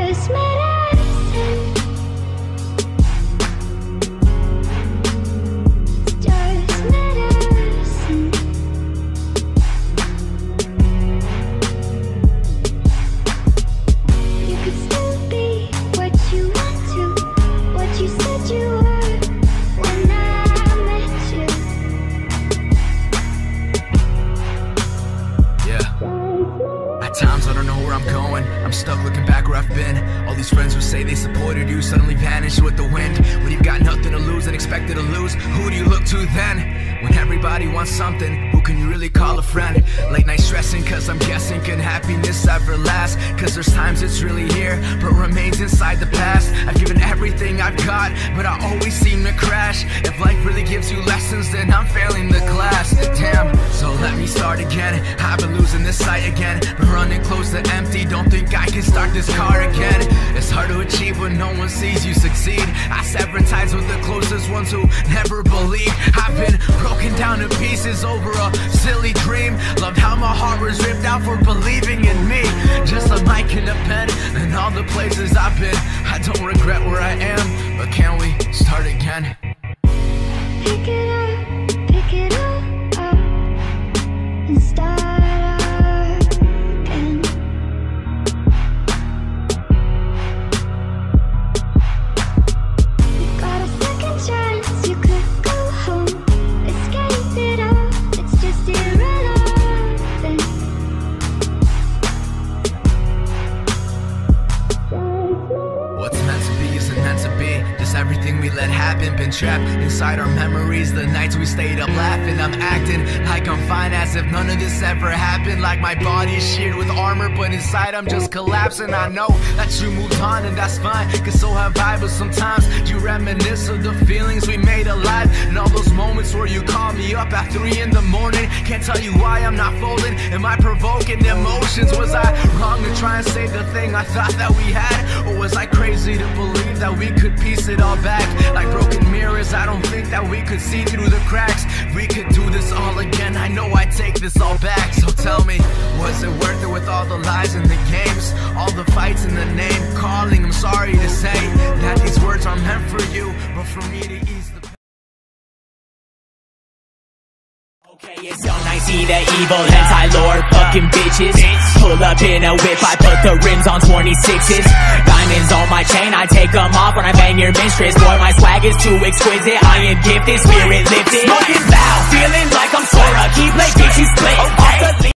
just medicine. It's just medicine. You could still be what you want to, what you said you were when I met you. Yeah. At times I don't know where I'm going. I'm stuck looking back where I've been. All these friends who say they supported you suddenly vanish with the wind. When you've got nothing to lose and expected to lose, who do you look to then? When everybody wants something, who can you really call a friend? Late night stressing cause I'm guessing, can happiness ever last? Cause there's times it's really here, but remains inside the past. I've given everything I've got, but I always seem to crash. If life really gives you lessons, then I'm failing the class. Damn, so let me start again. I've been losing this sight again, been running close to empty. Don't think I can start this car again. It's hard to achieve when no one sees you succeed. I sever ties with the closest ones who never believe. I've been broken down to pieces over a silly dream. Loved how my heart was ripped out for believing in me. Just a mic and a pen and all the places I've been. I don't regret where I am, but can we start again? Pick it up, and start again. You got a second chance, you could go home. Escape it all, it's just irrelevant. What's meant to be isn't meant to be. Just everything we let happen, been trapped inside our memories. The nights we stayed up laughing, I'm acting like I'm fine as if none of this ever happened. Like my body is sheared with armor, but inside I'm just collapsing. I know that you moved on and that's fine, cause so have I. But sometimes you reminisce of the feelings we made alive, and all those moments where you call me up at 3 in the morning. Can't tell you why I'm not folding. Am I provoking emotions? Was I wrong to try and save the thing I thought that we had? Or was I crazy to believe that we could piece it all back? Like broken mirrors, I don't think that we could see through the cracks. If we could do this all again, I know I'd take this all back. So tell me, was it worth it with all the lies and the games? All the fights in the name calling, I'm sorry to say that these words are meant for you, but for me to ease the pain. Okay, it's young, I see the evil anti-lord fucking bitches. Pull up in a whip, I put the rims on 26s. Diamonds on my chain, I take them off when I bang your mistress. Boy, my swag is too exquisite, I am gifted, spirit lifted. Smoking loud, feeling like I'm Sora. Keep like bitches split.